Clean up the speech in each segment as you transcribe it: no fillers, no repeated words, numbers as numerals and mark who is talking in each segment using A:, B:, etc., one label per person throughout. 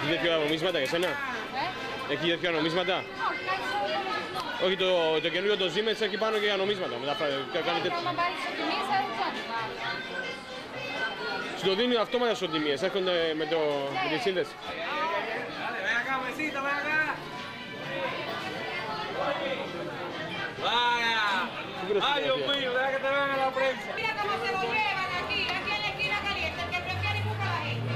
A: Έχει τέτοια νομίσματα για σένα? Έχει τέτοια νομίσματα? Όχι, το καινούριο το Siemens έχει πάνω και για νομίσματα.
B: Άμα πάρεις στο τιμή,
A: Στο δίνει αυτόματα στο τιμίες, έρχονται με τη σύνδεση.
C: Ay, Dios mío, deja que te vean en la prensa.
B: Mira cómo se lo llevan aquí en la esquina caliente, el que prefiere busca la gente.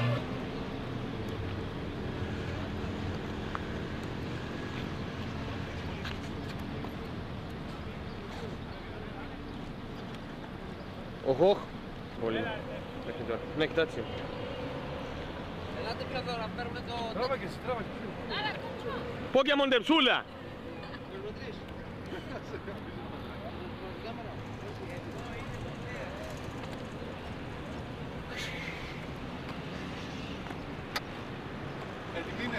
A: Οχ, πολύ. Ναι, κοιτάξτε.
D: Ελάτε πιο τώρα, παίρνουμε το...
C: Τράβα και εσύ, τράβα και εσύ.
A: Pokémon Τεψούλα!
C: Έτοιμη είναι.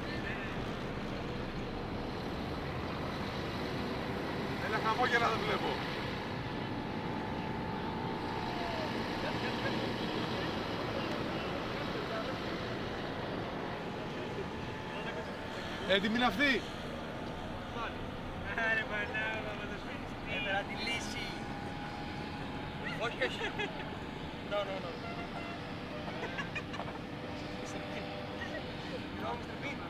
C: Έλα χαμόγελα δεν βλέπω. Έτοιμη είναι αυτή.
D: Άρε Πανάγα, μα το σπίτι. Έφερα τη λύση. Όχι, όχι. No, no, no. No, Mr. Bean.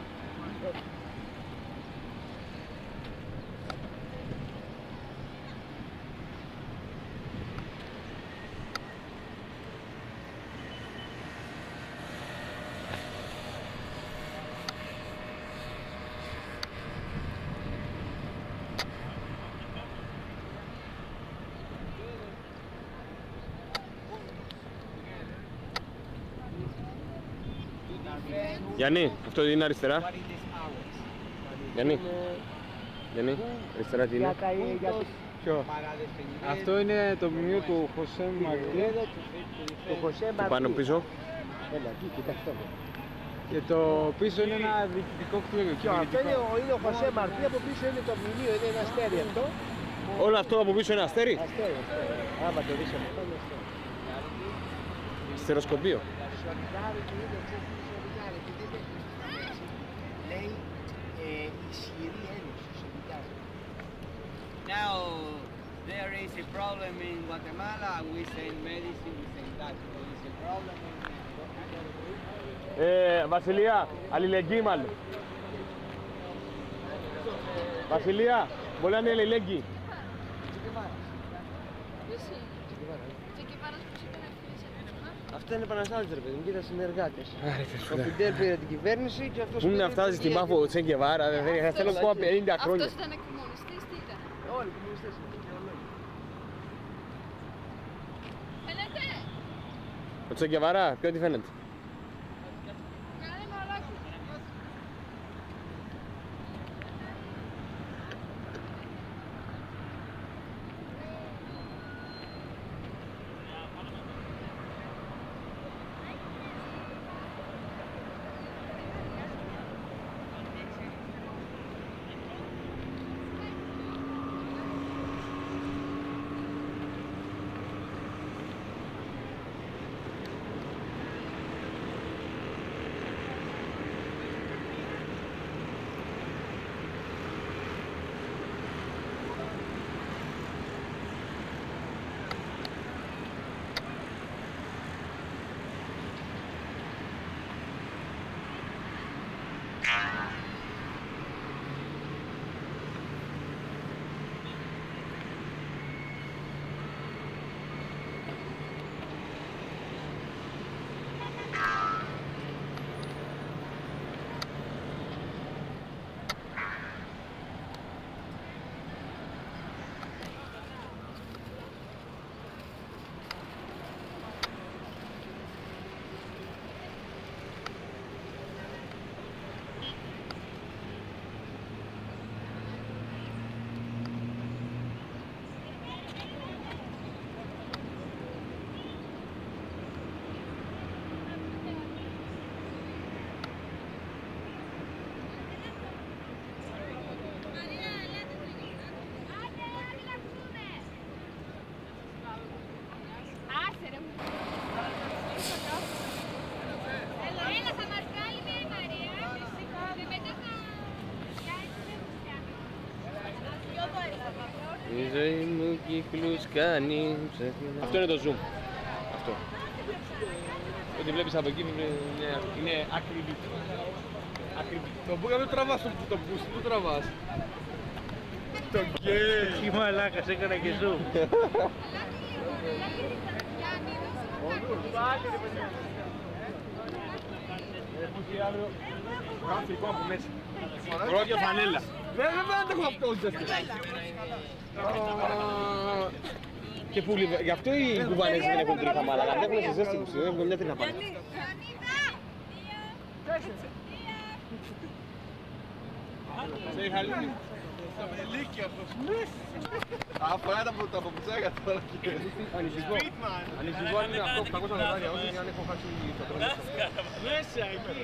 A: Γιάννη, αυτό είναι αριστερά. Γιάννη, αριστερά τι είναι?
E: Ποιο? Αυτό είναι το μνημείο του Χωσέ Μαρτί.
A: Και πάνω πίσω.
E: Έλα, εκεί, κοιτάξτε. Και το πίσω είναι ένα διοικητικό κτίριο.
F: Ποιο? Αυτό είναι ο Χωσέ Μαρτί, από πίσω είναι το μνημείο, είναι ένα αστέρι αυτό.
A: Όλο αυτό από πίσω είναι αστέρι.
F: Αστέρι, αστέρι. Άμα το δεις από αυτό είναι αστέρι.
A: Αστεροσκοπείο.
F: Λέει ισχυρή ένωση σολιδάρι.
D: Now, there is a problem in Guatemala, we send medicine, we send that. There is a problem in...
A: Βασιλεία, αλληλεγγύη μάλλον. Βασιλεία, μπορεί να είναι αλληλεγγύη.
F: Αυτά είναι επαναστάτες ρε παιδί μου, κοίτα συνεργάτες. Ο Φιντέλ πήρε την κυβέρνηση και αυτός
A: Πού να φτάσει στην Πάφο Τσε Γκεβάρα, δεν θέλω ακόμα 50 χρόνια.
B: Αυτός ήταν κομμουνιστής, τι ήταν?
F: Όλοι οι κομμουνιστές είναι δικαιολόγοι.
B: Φαίνεται!
A: Ο Τσε Γκεβάρα, ποιο τι φαίνεται?
B: Κάνε μαλάκι.
F: Η ζωή μου κύκλους κάνει.
A: Αυτό είναι το zoom. Αυτό. Ό,τι βλέπεις από εκεί είναι ακριβή.
C: Το που δεν τραβάς, το boost, πού τραβάς. Το γκέι.
E: Τι μαλάκας, έκανα και zoom.
C: Γράφει από μέσα.
A: Ρόδια φανέλα.
C: Δεν αντέχω αυτό.
A: Και που γι' αυτό οι κουβανέζοι δεν έχουν τρίχα μάλακα. Δεν έχουν σε ζέστη που δεν έχουν μια τρίχα πάνω.
C: Σε χαλί. Λύκει αυτός. Αφορά τα παπουτσάκια τώρα.
A: Ανησυχώ. Ανησυχώ αν είναι αυτό 800 δολάρια, όχι αν έχω χάσει το τρόπο.
E: Μέσα εκεί.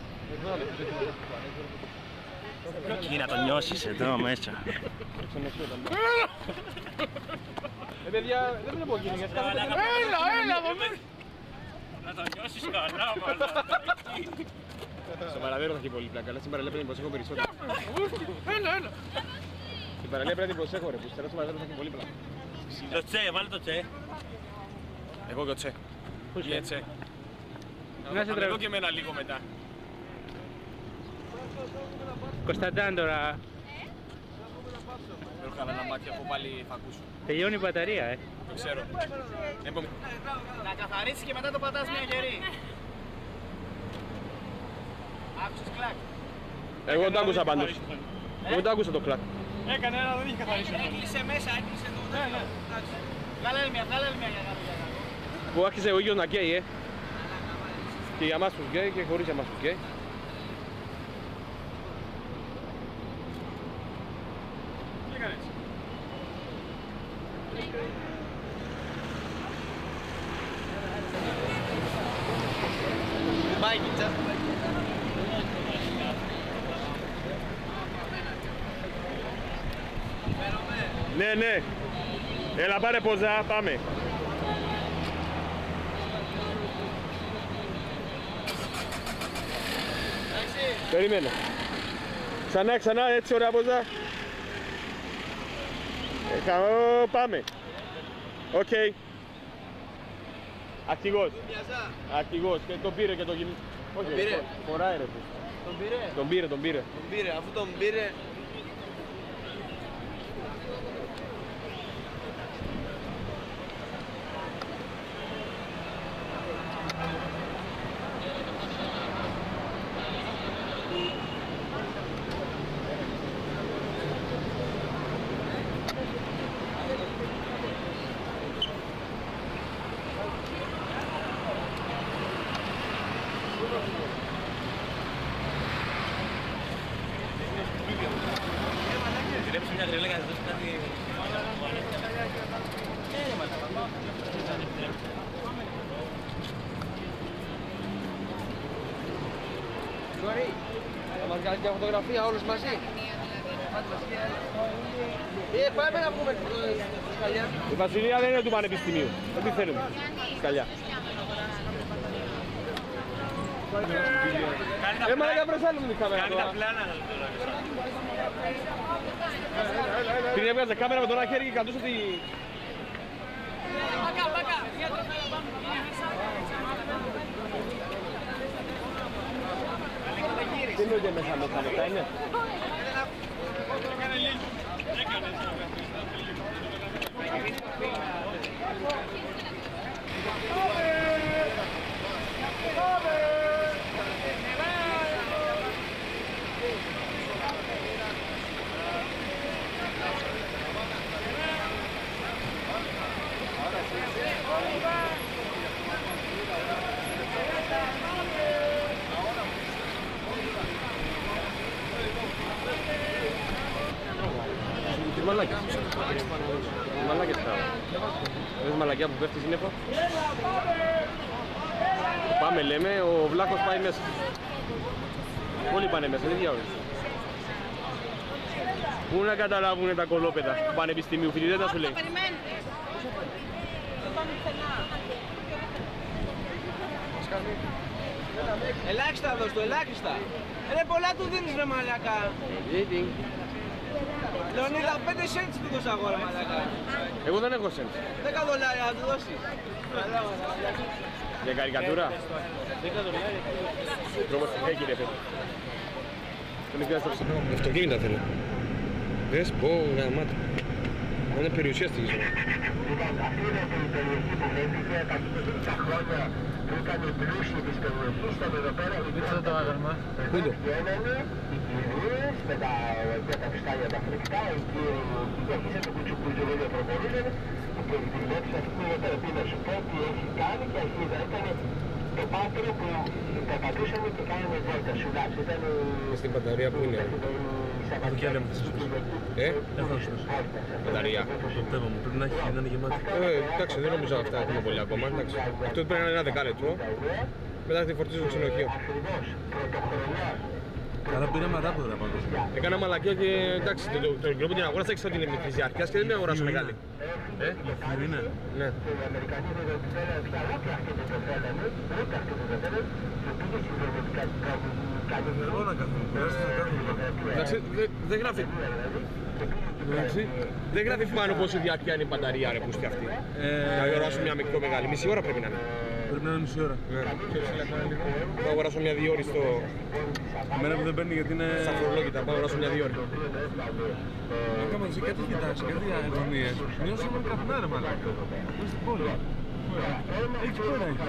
G: Εκεί να το νιώσεις εδώ μέσα.
A: Παιδιά, δεν βλέπω γυναίκες.
E: Έλα, εδώ μέσα.
G: Να το νιώσεις καλά, μάλλον.
A: Στο παραλία θα έχει πολύ πλάκα, αλλά στην παραλία πρέπει να προσέχω περισσότερο.
E: Έλα.
A: Στην παραλία πρέπει να προσέχω ρε, που στο παραλία θα έχει πολύ πλάκα.
G: Το τσε, βάλε το τσε.
A: Εγώ και ο Τσε.
E: Πού
A: Ή Τσε.
E: Να σε
A: Εγώ και εμένα λίγο μετά.
E: Κωνσταντάν τώρα.
A: Δεν έχω κανένα μάτια από πάλι θα ακούσω.
E: Τελειώνει η μπαταρία,
A: Το ξέρω.
D: Να καθαρίσεις και μετά το πατάς μια γερή. Άκουσες κλακ.
A: Εγώ το άκουσα πάντως. Εγώ το άκουσα το κλακ.
C: Έκανε ένα, δεν είχε καθαρίσει.
D: Έκλεισε μέσα, έκλεισε το. Βγάλε άλλη μια για κάτω.
A: Που άρχισε ο ίδιος να καίει, Και για εμάς τους γκέι και χωρίς εμάς τους γκέι.
C: Τι έκανες.
F: Μπάικιτσα.
A: Ναι. Έλα πάρε ποζά, πάμε. Περίμενε. Ξανά, έτσι ωραία ποζά. Πάμε. Οκ. Αρχηγός. Και τον πήρε και το γυμνό. Όχι,
F: πήρε.
A: φοράει ρε. Τον πήρε.
F: Αφού τον πήρε.
G: Dirέψε μια γριλέκα να δώσει κάτι...
F: Sorry. Θα μας κάνεις μια φωτογραφία όλους μαζί. Πάμε να πούμε σκαλιά.
A: Η Βασιλεία δεν είναι του Πανεπιστημίου. Ό,τι θέλουμε. Σκαλιά. Μαλάκα βρες άλλο με την κάμερα.
G: Κάνει τα πλάνα.
A: Πριν έβγαζε κάμερα με το ένα χέρι και κρατούσε τη... Τι είναι μέσα είναι. Τι μαλάκια. Μαλάκια θα. Δες μαλακιά που πέφτει σύννεφο. Πάμε λέμε, ο Βλάχος πάει μέσα. Όλοι πάνε μέσα, δεν διάολες. Πού να καταλάβουνε τα κολόπεδα του πανεπιστημίου, φοιτητές να σου λέει.
F: Ελάχιστα δώσ' του, ελάχιστα. Ρε πολλά του δίνεις ρε μαλάκα. Λεωνίδα, 5 cents του δώσα αγόρα, μαλάκα.
A: Εγώ δεν έχω cents.
F: 10 δολάρια να του δώσεις.
A: Για καρικατούρα. 10 δολάρια. Τρόμος που φέγγει ρε παιδί. Δεν είναι στο ψηφό. Αυτοκίνητα θέλω. Δες πω γαμάτα. Είναι περιουσία στη γη.
H: Λοιπόν, αυτή είναι η περιοχή που βρέθηκε τα 50 χρόνια που ήταν η πλούσιοι της περιοχής. Ήταν εδώ πέρα οι βγαίνανε, οι κυρίες με τα πιστάλια τα φρικτά, οι κύριοι αρχίσαν το κουτσουκουτσουρούλιο προχωρούσαν και βλέπεις αυτή την εδώ πέρα να σου πω τι έχει κάνει και αρχίδα. Ήταν το πάτρο που περπατούσαμε και κάναμε βόλτα, σουλάψ.
A: Στην μπαταρία που είναι. Μπαταρία.
G: Πρέπει να έχει να είναι γεμάτη.
A: Εντάξει, δεν νομίζω αυτά έχουμε πολύ ακόμα. Αυτό πρέπει να είναι ένα δεκάλεπτο. Μετά τη φορτίζω στο ξενοδοχείο.
G: Καλά πήραμε αδάποδα πάνω.
A: Έκανα μαλακία και εντάξει, τον καιρό που την αγόρασα έξω ότι είναι μικρής διάρκειας και δεν την αγοράσω μεγάλη.
G: Είναι.
A: Ναι. Εντάξει, δεν γράφει. Δεν γράφει πάνω πόσο διάρκεια είναι η μπαταρία ρε πούστη αυτή. Να αγοράσω μια μικρό μεγάλη, μισή ώρα πρέπει να είναι.
G: Πρέπει να είναι μισή ώρα.
A: Θα αγοράσω μια 2 ώρες στο...
G: Εμένα που δεν παίρνει γιατί είναι...
A: Στα φορολόγητα, θα αγοράσω μια 2 ώρες.
G: Έκαμε εσύ κάτι κοιτάξει, κάτι αγωνίες. Νιώσαμε καπνά ρε μαλάκα. Πώς στην πόλη. Εκεί πέρα έχει.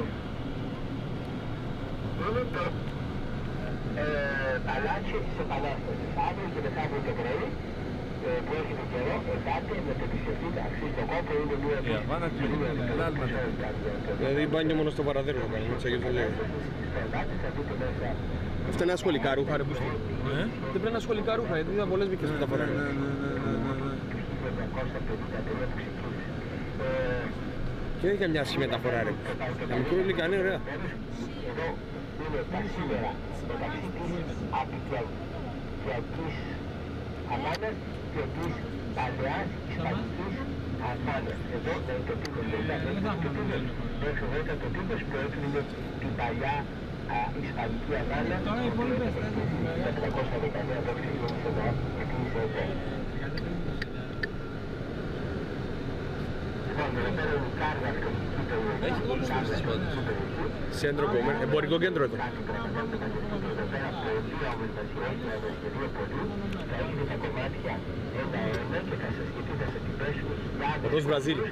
H: Παλάτσιο της Επανάστασης. Αύριο και μεθαύριο το πρωί που έχετε καιρό, ελάτε με το επισκεφτείτε, αξίζει το κόπο, είναι μια...
G: Η Αβάνα κλείνει, καλά άλματα.
A: Δηλαδή μπάνιο μόνο στο παραδέρω να κάνουμε, έτσι αγιώς το λέω. Αυτά είναι ασχολικά ρούχα ρε πούστη. Δεν πρέπει να ασχολικά ρούχα, γιατί είδα πολλές μικρές μεταφορές. Και δεν είχε μια άσχημη μεταφορά ρε. Τα μικρό υλικά είναι ωραία.
H: Εδώ είναι τα σήμερα μεταξύ της απικιακής Αμάνας και της παλαιάς ισπανικής Αμάνας. Εδώ είναι το τύπος, μέχρι εδώ το τύπος που έφυγε την παλιά ισπανική Αμάνα το 419 το ξεκίνησε εδώ και κλείσε εδώ.
A: Centro comer, εμπορικό κέντρο εδώ. Οδός Βραζίλη.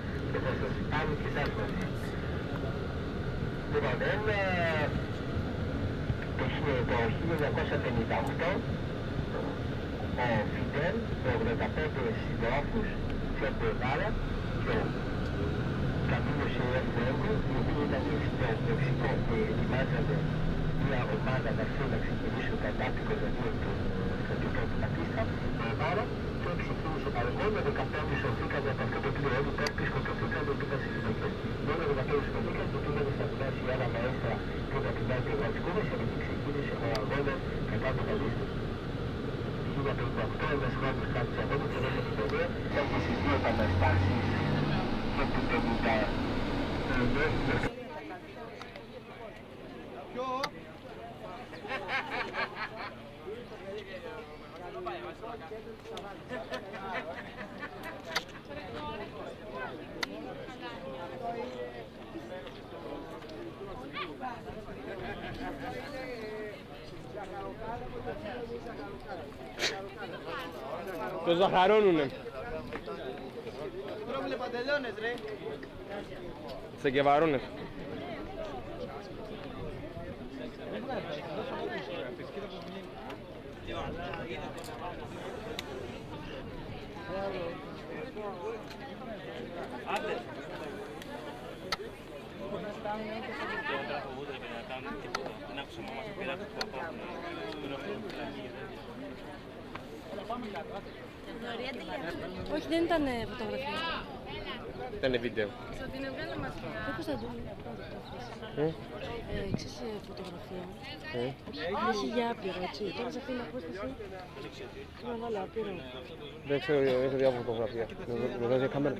H: Το 1958 ο Φιντέλ με 85 συντρόφους Τσεμπεβάρα και Καμίνο Σιρέφου, οι οποίοι ήταν στο Μεξικό και ετοιμάζανε μια ομάδα να θέλουν να ξεκινήσουν κατάπικο δεδομένο του στρατιωτών του Πατίστα, άρα και ξεκίνησε παρελθόν με 15 σωθήκανε από αυτό το οποίο όλοι πέφτει σκοτωθήκανε και ήταν στις φυλακές. Μόνο 15 σκοτωθήκανε και πήγανε στα δουλειά η άλλα μαέστρα και τα κοιτάει και γραφικούδες και εκεί ξεκίνησε ο αγώνας κατά του Πατίστα. 1958 ένας χρόνος κράτησε αγώνα και μέσα την πορεία έχει στις δύο επαναστάσεις και του 50.
A: Το ζαχαρώνουνε.
F: Πρόβλε παντελόνες ρε.
A: Σε κεβαρώνες.
I: Όχι, δεν ήταν φωτογραφία.
A: Ήταν βίντεο.
I: Την έβγαλε μας. Δεν Κωνσταντίνου. Ξέρεις φωτογραφία. Έχει για άπειρο, έτσι. Τώρα σε αυτή την απόσταση να βάλω άπειρο.
A: Δεν ξέρω, έχω διάφορα φωτογραφία. Με βάζει κάμερα.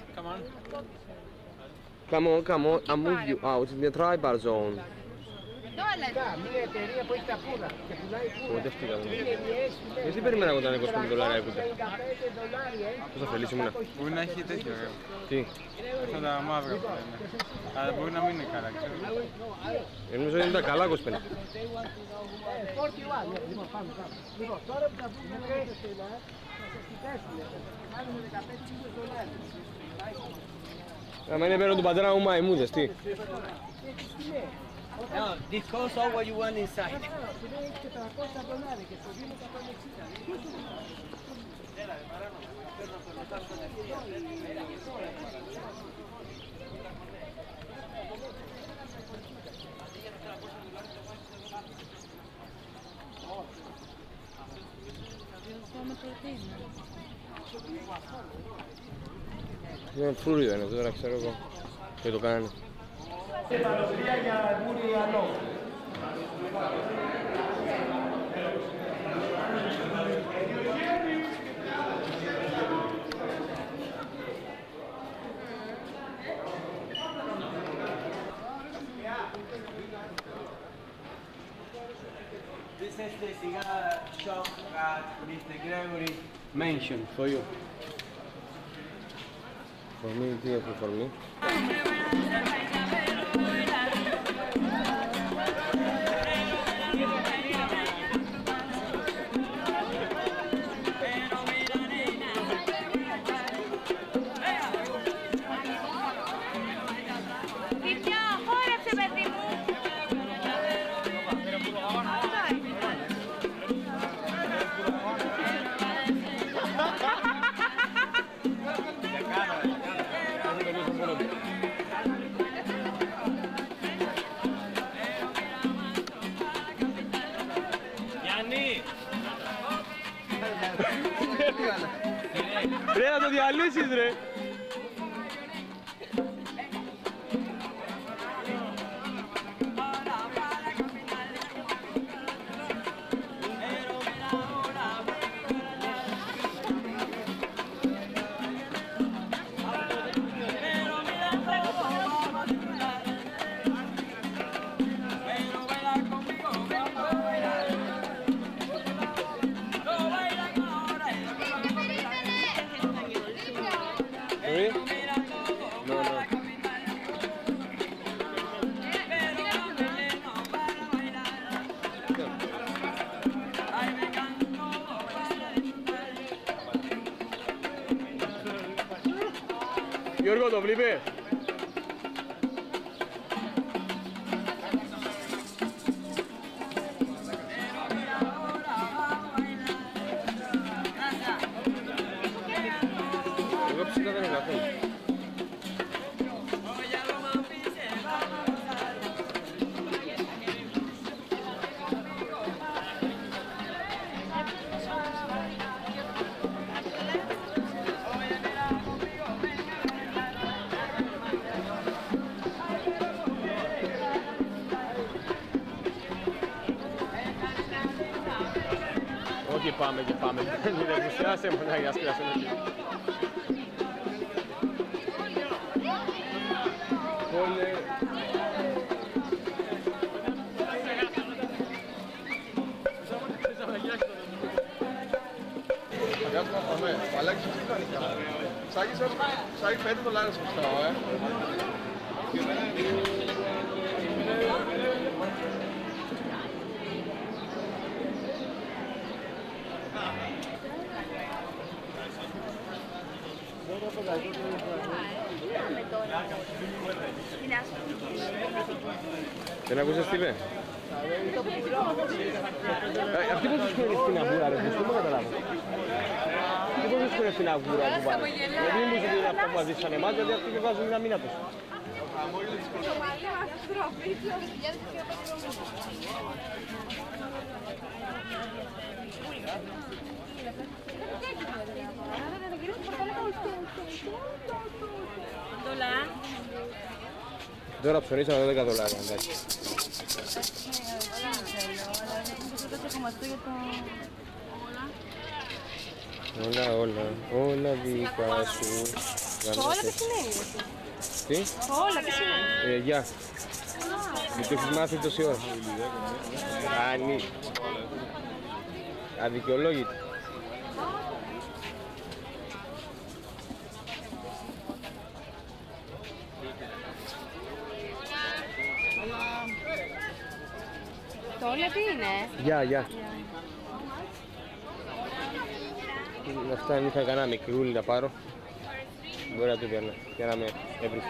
A: Come on, I'm with you out in the tribal zone.
H: Μια εταιρεία που έχει τα πουλα και πουλάει πουλα.
A: Κοντεύτηκα εδώ. Γιατί περίμενα εγώ τα 25 $. Κούτα. Πώς θα φελείς ήμουνα.
E: Μπορεί να έχει τέτοιο.
A: Τι.
E: Αυτά τα μαύρα που λένε. Αλλά μπορεί να μην είναι καλά, ξέρω.
A: Νομίζω ότι είναι τα καλά 25.
H: Λοιπόν, τώρα που θα βγούμε μέσα στην Ελλάδα, θα σας κοιτάσουν. Θα κάνουμε $15.
A: Άμα είναι πέρα του πατέρα μου μαϊμούδες, τι.
F: No, this costs all what you want inside.
A: Είναι φρούριδο είναι, τώρα ξέρω εγώ. Και το κάνανε.
H: Παρουσία για Μπούρι Αλό.
F: This is the cigar shop that Mr. Gregory mentioned for you.
A: Φορμή, τι έχω φορμή. Ρε, να το διαλύσεις ρε! Γιώργο, το βλέπεις? Εγώ ψηλά δεν έχω. Και πάμε και πάμε. Δεν ενθουσιάσε μου να γιασκράσω. Πολύ... Αγάπη να πάμε. Μαλάκι σου τι κάνει καλά. Σάγει $5 χρωστάω, Δεν ακούσες τι είπε? Αυτή πώς σου είναι στην αγούρα ρε, δεν το καταλάβω. Τι πώς σου είναι στην αγούρα που πάνε. Γιατί μου σου είναι αυτά που μας δείξαν εμάς, γιατί αυτοί και βάζουν μια μήνα τους. Τώρα ψωνίσαμε $10, εντάξει. Όλα δικά σου.
I: Όλα τι σημαίνει?
A: Τι?
I: Όλα τι σημαίνει?
A: Γεια. Δεν το έχεις μάθει τόση ώρα. Αδικαιολόγητη.
I: Το όλα τι είναι?
A: Γεια. Αυτά αν είχα κανένα μικρούλι να πάρω. Μπορεί να το πιάνω και να με έβρισκε.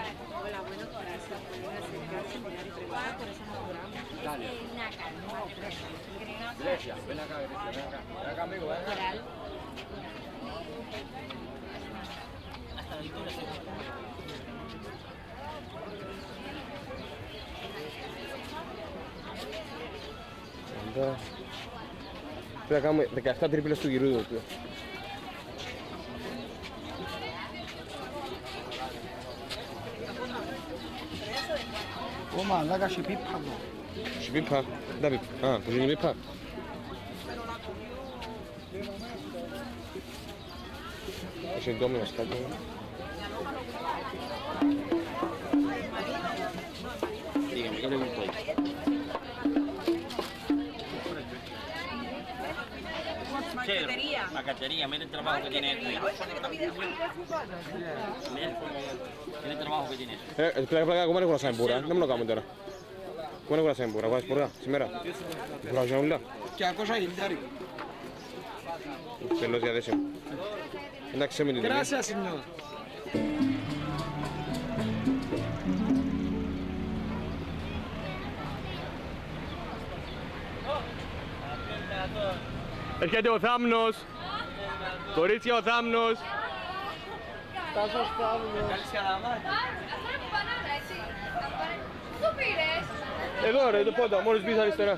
A: Πρέπει να κάνουμε 17 τρίπλες του γυρού του.
E: Ω μαλάκα, σε πίπα εδώ.
A: Σε πίπα, δεν πίπα. Α, που είναι πίπα. Έχει ντόμινος κάτι. Dígame, ¿qué le gustó?
J: La cachería, mira el trabajo que tiene esto. Mira el trabajo que tiene esto.
A: Πλάκα, κομμάτι κουρασά εμπούρα, δεν μου το κάνουμε τώρα. Κομμάτι κουρασά εμπούρα, βάζεις πορά, σήμερα. Κουρασά ούλα.
E: Και 200
A: Τελώς διαδέσιο. Εντάξει, με την τιμή.
E: Gracias, señor.
A: Έρχεται ο Θάμνος. Κορίτσια ο Θάμνος.
E: Τάσος Θάμνος.
B: Πού πήρες?
A: Εδώ ρε, το πόντα, μόλις μπεις αριστερά.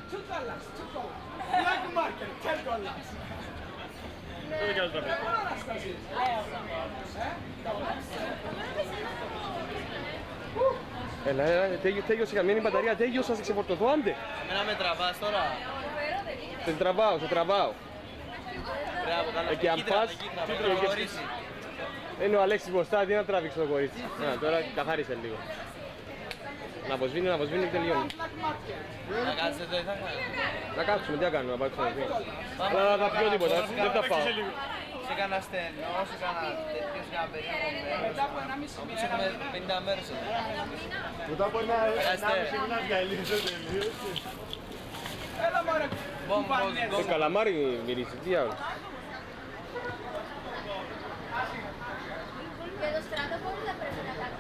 A: Έλα, τέλειωσε καμία μπαταρία, τέλειωσα, σε ξεφορτωθώ, άντε.
D: Εμένα με τραβάς τώρα.
A: Σε τραβάω. Και αν πας, είναι ο Αλέξης μπροστά, τι να τραβήξει το κορίτσι. Τώρα καθάρισε λίγο. Να αποσβήνει και τελειώνει.
D: Να κάτσεις εδώ ή θα κάνεις?
A: Να κάτσουμε, τι να κάνουμε, να πάρουμε. Αλλά θα πιω τίποτα, δεν τα πάω.
D: Σε κάνα στενό, σε κάνα τέτοιο, σε κάνα περίπου μέρος. Όμως έχουμε 50 μέρες εδώ.
C: Μετά από ένα μήνα διαλύσω τελείως.
A: Το καλαμάρι μυρίζει, τι άλλο.
B: Και το στράτο πότε θα πρέπει να κάνει?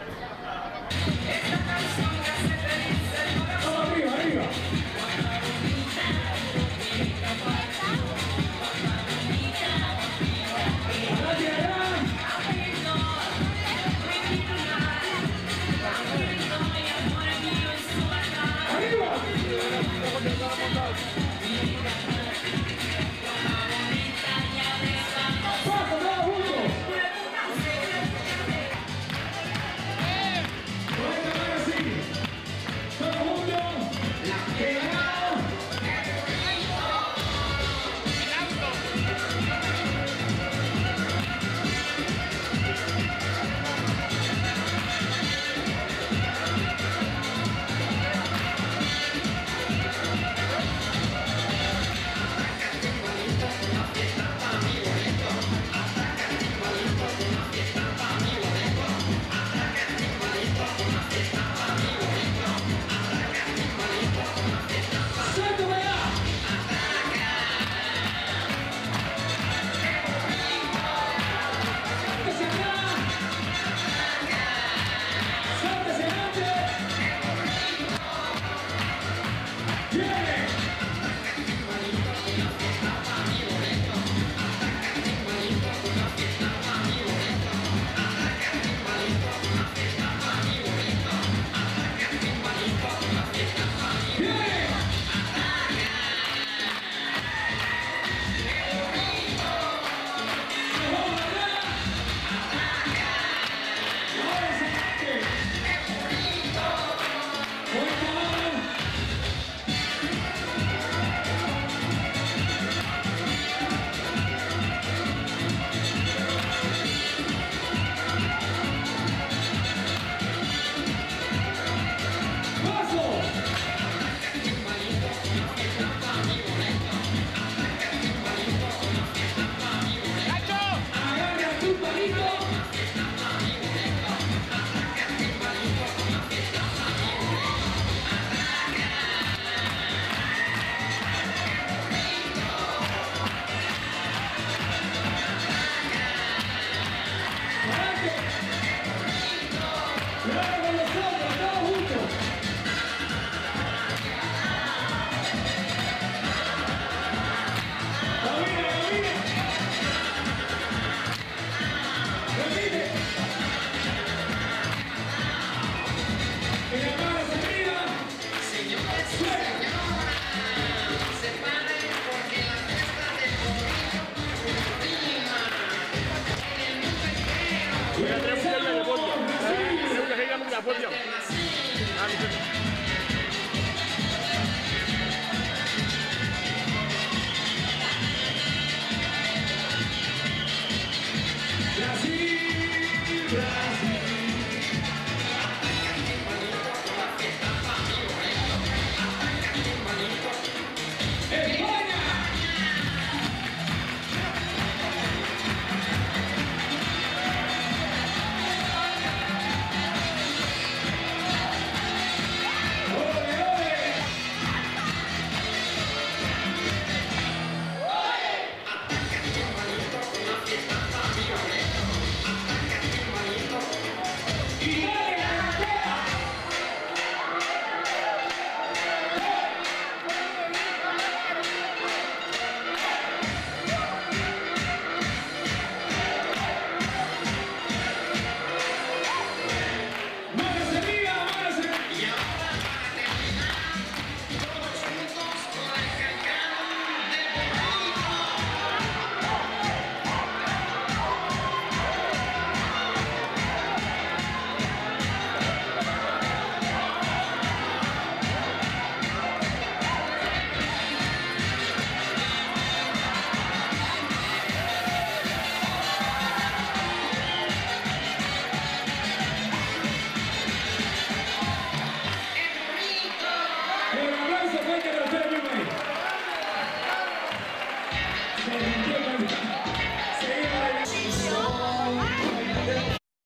K: Venga,